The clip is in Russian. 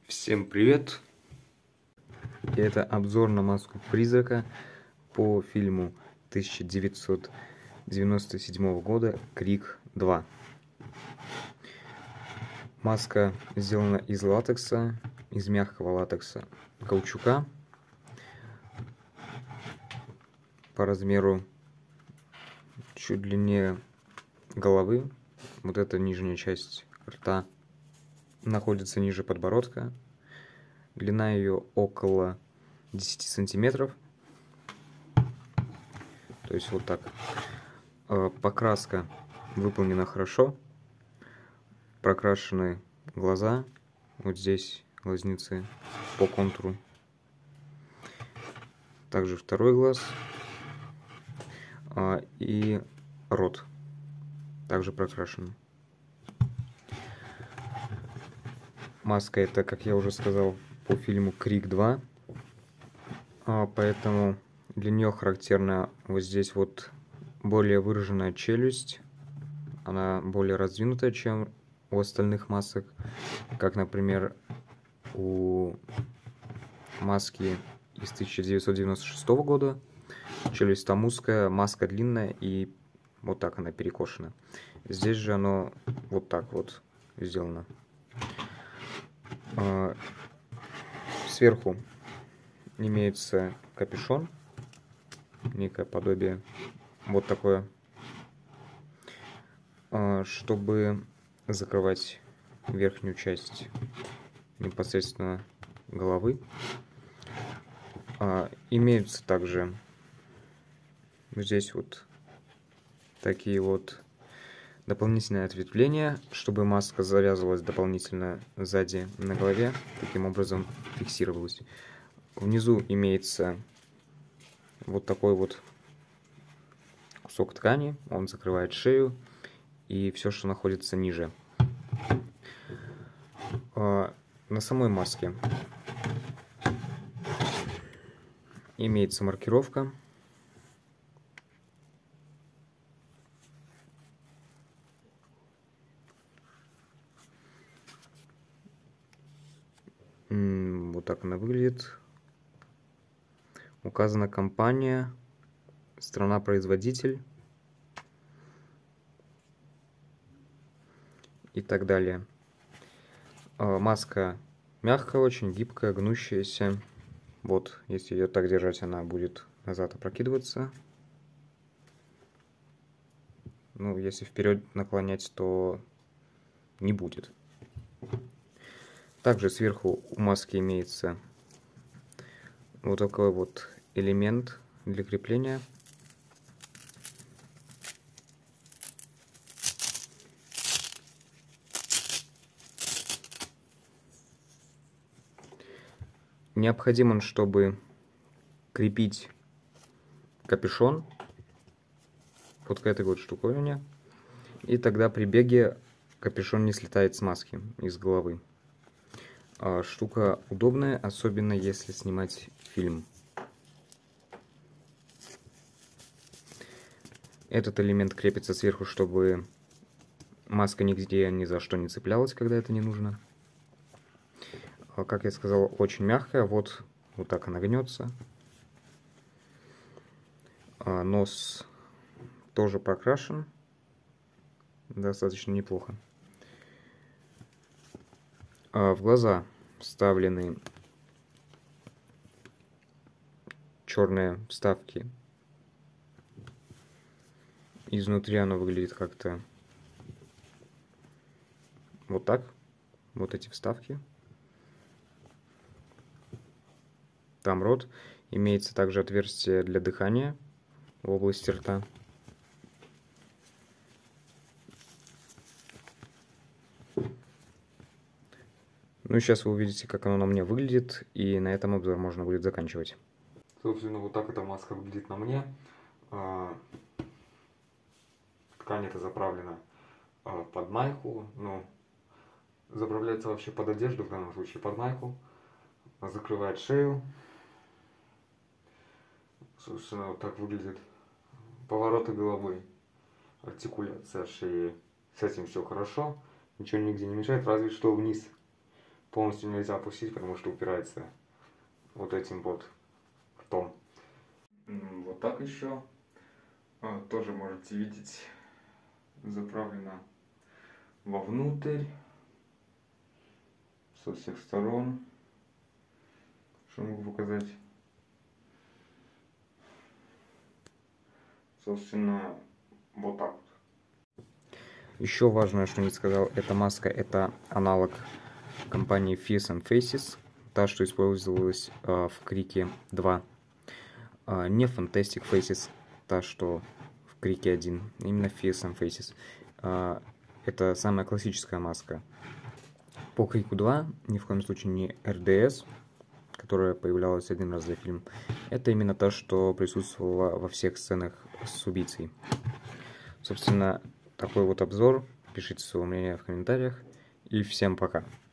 Всем привет! И это обзор на маску призрака по фильму 1997 года «Крик 2». Маска сделана из латекса, из мягкого латекса каучука. По размеру чуть длиннее головы. Вот эта нижняя часть рта находится ниже подбородка. Длина ее около 10 сантиметров. То есть вот так. Покраска выполнена хорошо. Прокрашены глаза. Вот здесь глазницы по контуру. Также второй глаз. И рот также прокрашен. Маска это, как я уже сказал, по фильму «Крик 2». Поэтому для нее характерна вот здесь вот более выраженная челюсть. Она более раздвинутая, чем у остальных масок. Как, например, у маски из 1996 года. Челюсть там узкая, маска длинная и вот так она перекошена. Здесь же оно вот так вот сделано. Сверху имеется капюшон, некое подобие, вот такое, чтобы закрывать верхнюю часть непосредственно головы. Имеются также здесь вот такие вот дополнительные ответвления, чтобы маска завязывалась дополнительно сзади на голове, таким образом фиксировалась. Внизу имеется вот такой вот кусок ткани, он закрывает шею и все, что находится ниже. На самой маске имеется маркировка. Вот так она выглядит. Указана компания, страна-производитель и так далее. Маска мягкая, очень гибкая, гнущаяся. Вот, если ее так держать, она будет назад опрокидываться. Ну, если вперед наклонять, то не будет. Также сверху у маски имеется вот такой вот элемент для крепления. Необходим он, чтобы крепить капюшон вот к этой вот штуковине. И тогда при беге капюшон не слетает с маски, из головы. Штука удобная, особенно если снимать фильм. Этот элемент крепится сверху, чтобы маска нигде ни за что не цеплялась, когда это не нужно. Как я сказал, очень мягкая. Вот так она гнется. Нос тоже прокрашен. Достаточно неплохо. В глаза вставлены черные вставки. Изнутри оно выглядит как-то вот так. Вот эти вставки. Там рот. Имеется также отверстие для дыхания в области рта. Ну, сейчас вы увидите, как оно на мне выглядит, и на этом обзор можно будет заканчивать. Собственно, вот так эта маска выглядит на мне. Ткань эта заправлена под майку, ну, заправляется вообще под одежду, в данном случае под майку. Закрывает шею. Собственно, вот так выглядит повороты головы, артикуляция шеи. С этим все хорошо, ничего нигде не мешает, разве что вниз полностью нельзя опустить, потому что упирается вот этим вот ртом. Вот так еще тоже можете видеть, заправлено вовнутрь со всех сторон. Что могу показать? Собственно, вот так вот. Еще важное, что не сказал, эта маска — это аналог компании Face and Faces, та, что использовалась в Крике 2. Не Fantastic Faces, та, что в Крике 1, именно Face and Faces. Это самая классическая маска. По Крику 2 ни в коем случае не РДС, которая появлялась один раз за фильм. Это именно та, что присутствовала во всех сценах с убийцей. Собственно, такой вот обзор. Пишите свое мнение в комментариях. И всем пока.